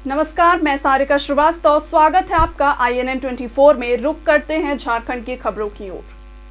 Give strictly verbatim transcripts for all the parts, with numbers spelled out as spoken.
नमस्कार, मैं सारिका श्रीवास्तव। स्वागत है आपका आई एन एन चौबीस में। रुक करते हैं झारखंड की खबरों की ओर।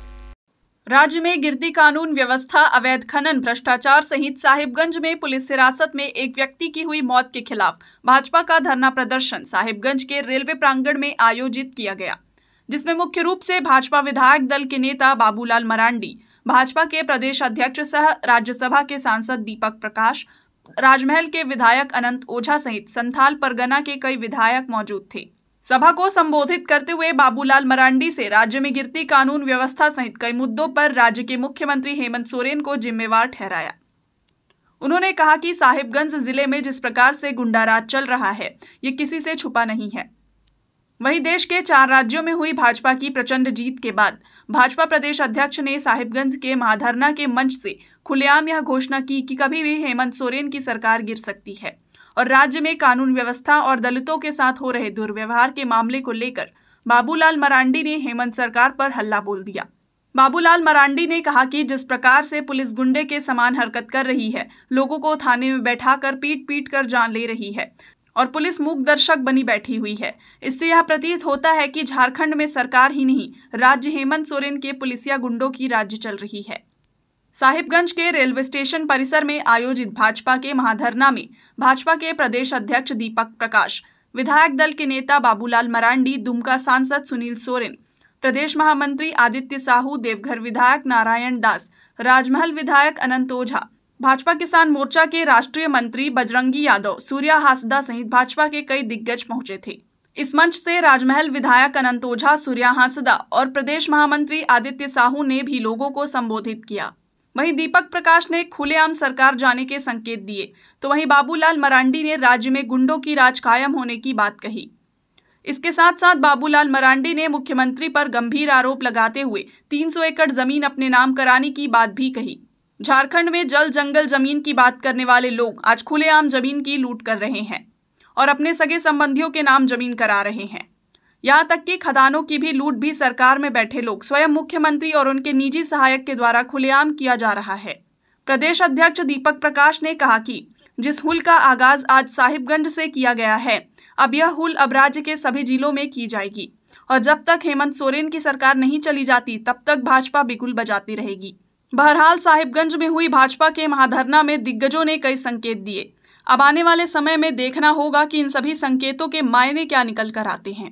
राज्य में गिरती कानून व्यवस्था, अवैध खनन, भ्रष्टाचार सहित साहिबगंज में पुलिस हिरासत में एक व्यक्ति की हुई मौत के खिलाफ भाजपा का धरना प्रदर्शन साहिबगंज के रेलवे प्रांगण में आयोजित किया गया, जिसमें मुख्य रूप से भाजपा विधायक दल के नेता बाबूलाल मरांडी, भाजपा के प्रदेश अध्यक्ष सह राज्यसभा के सांसद दीपक प्रकाश, राजमहल के विधायक अनंत ओझा सहित संथाल परगना के कई विधायक मौजूद थे। सभा को संबोधित करते हुए बाबूलाल मरांडी से राज्य में गिरती कानून व्यवस्था सहित कई मुद्दों पर राज्य के मुख्यमंत्री हेमंत सोरेन को जिम्मेवार ठहराया। उन्होंने कहा कि साहिबगंज जिले में जिस प्रकार से गुंडाराज चल रहा है, ये किसी से छुपा नहीं है। वहीं देश के चार राज्यों में हुई भाजपा की प्रचंड जीत के बाद भाजपा प्रदेश अध्यक्ष ने साहिबगंज के महाधरना के मंच से खुलेआम यह घोषणा की कि कभी भी हेमंत सोरेन की सरकार गिर सकती है और राज्य में कानून व्यवस्था और दलितों के साथ हो रहे दुर्व्यवहार के मामले को लेकर बाबूलाल मरांडी ने हेमंत सरकार पर हल्ला बोल दिया। बाबूलाल मरांडी ने कहा कि जिस प्रकार से पुलिस गुंडे के समान हरकत कर रही है, लोगों को थाने में बैठाकर पीट पीट कर जान ले रही है और पुलिस मूक दर्शक बनी बैठी हुई है, इससे यह प्रतीत होता है कि झारखंड में सरकार ही नहीं, राज्य हेमंत सोरेन के पुलिसिया गुंडों की राज्य चल रही है। साहिबगंज के रेलवे स्टेशन परिसर में आयोजित भाजपा के महाधरना में भाजपा के प्रदेश अध्यक्ष दीपक प्रकाश, विधायक दल के नेता बाबूलाल मरांडी, दुमका सांसद सुनील सोरेन, प्रदेश महामंत्री आदित्य साहू, देवघर विधायक नारायण दास, राजमहल विधायक अनंत ओझा, भाजपा किसान मोर्चा के राष्ट्रीय मंत्री बजरंगी यादव, सूर्या हासदा सहित भाजपा के कई दिग्गज पहुंचे थे। इस मंच से राजमहल विधायक अनंत ओझा, सूर्या हासदा और प्रदेश महामंत्री आदित्य साहू ने भी लोगों को संबोधित किया। वहीं दीपक प्रकाश ने खुलेआम सरकार जाने के संकेत दिए, तो वहीं बाबूलाल मरांडी ने राज्य में गुंडों की राज कायम होने की बात कही। इसके साथ साथ बाबूलाल मरांडी ने मुख्यमंत्री पर गंभीर आरोप लगाते हुए तीन सौ एकड़ जमीन अपने नाम कराने की बात भी कही। झारखंड में जल जंगल जमीन की बात करने वाले लोग आज खुलेआम जमीन की लूट कर रहे हैं और अपने सगे संबंधियों के नाम जमीन करा रहे हैं। यहाँ तक कि खदानों की भी लूट भी सरकार में बैठे लोग, स्वयं मुख्यमंत्री और उनके निजी सहायक के द्वारा खुलेआम किया जा रहा है। प्रदेश अध्यक्ष दीपक प्रकाश ने कहा कि जिस हुल का आगाज आज साहिबगंज से किया गया है, अब यह हुल अब राज्य के सभी जिलों में की जाएगी और जब तक हेमंत सोरेन की सरकार नहीं चली जाती, तब तक भाजपा बिगुल बजाती रहेगी। बहरहाल साहिबगंज में हुई भाजपा के महाधरना में दिग्गजों ने कई संकेत दिए। अब आने वाले समय में देखना होगा कि इन सभी संकेतों के मायने क्या निकल कर आते हैं।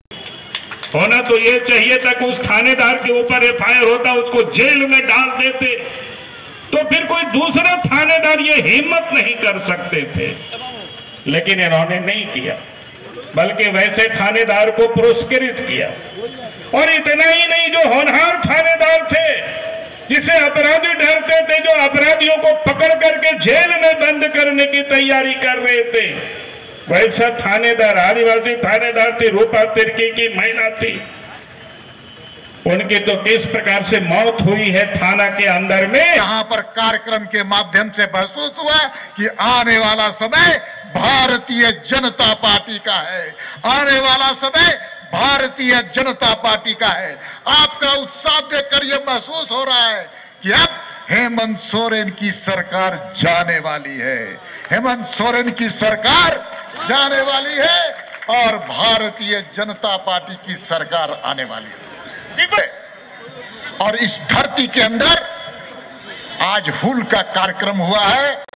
होना तो ये चाहिए था कि उस थानेदार के ऊपर एफ आई आर होता, उसको जेल में डाल देते, तो फिर कोई दूसरा थानेदार ये हिम्मत नहीं कर सकते थे, लेकिन इन्होंने नहीं किया, बल्कि वैसे थानेदार को पुरस्कृत किया। और इतना ही नहीं, जो होनहार थानेदार थे, जिसे अपराधी डरते थे, जो अपराधियों को पकड़ करके जेल में बंद करने की तैयारी कर रहे थे, वैसा थानेदार, आदिवासी थानेदार थी, रूपा तिर्की की महिला थी, उनकी तो किस प्रकार से मौत हुई है थाना के अंदर में। यहाँ पर कार्यक्रम के माध्यम से महसूस हुआ कि आने वाला समय भारतीय जनता पार्टी का है, आने वाला समय भारतीय जनता पार्टी का है। आपका उत्साह देखकर यह महसूस हो रहा है कि अब हेमंत सोरेन की सरकार जाने वाली है, हेमंत सोरेन की सरकार जाने वाली है और भारतीय जनता पार्टी की सरकार आने वाली है। और इस धरती के अंदर आज हुल का कार्यक्रम हुआ है।